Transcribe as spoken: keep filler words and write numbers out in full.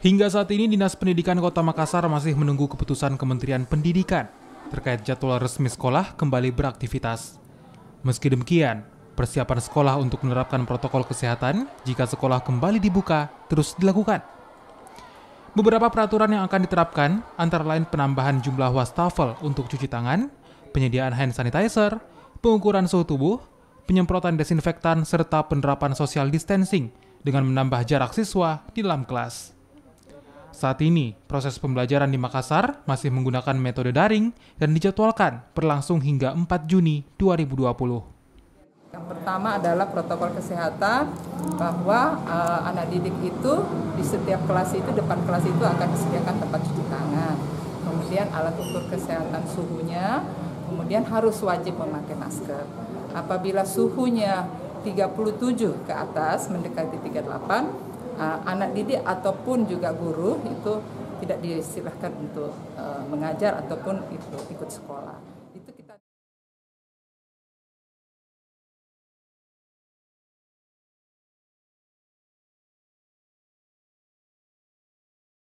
Hingga saat ini, Dinas Pendidikan Kota Makassar masih menunggu keputusan Kementerian Pendidikan terkait jadwal resmi sekolah kembali beraktivitas. Meski demikian, persiapan sekolah untuk menerapkan protokol kesehatan jika sekolah kembali dibuka terus dilakukan. Beberapa peraturan yang akan diterapkan antara lain penambahan jumlah wastafel untuk cuci tangan, penyediaan hand sanitizer, pengukuran suhu tubuh, penyemprotan desinfektan, serta penerapan social distancing dengan menambah jarak siswa di dalam kelas. Saat ini, proses pembelajaran di Makassar masih menggunakan metode daring dan dijadwalkan berlangsung hingga empat Juni dua ribu dua puluh. Yang pertama adalah protokol kesehatan, bahwa uh, anak didik itu di setiap kelas itu, depan kelas itu akan disediakan tempat cuci tangan. Kemudian alat ukur kesehatan suhunya, kemudian harus wajib memakai masker. Apabila suhunya tiga puluh tujuh ke atas, mendekati tiga puluh delapan, Uh, anak didik ataupun juga guru itu tidak disilahkan untuk uh, mengajar ataupun itu ikut sekolah. Itu